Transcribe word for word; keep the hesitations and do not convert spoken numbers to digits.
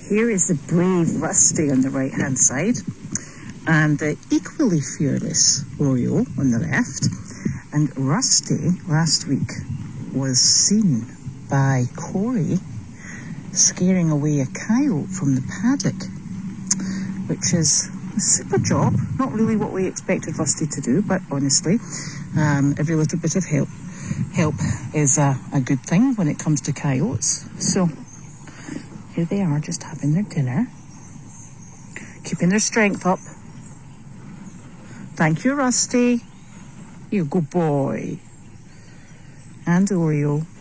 Here is the brave Rusty on the right hand side, and the equally fearless Oreo on the left. And Rusty last week was seen by Corey scaring away a coyote from the paddock, which is a super job. Not really what we expected Rusty to do, but honestly, um, every little bit of help help is a, a good thing when it comes to coyotes. So here they are, just having their dinner, keeping their strength up. Thank you, Rusty. You good boy. And Oreo.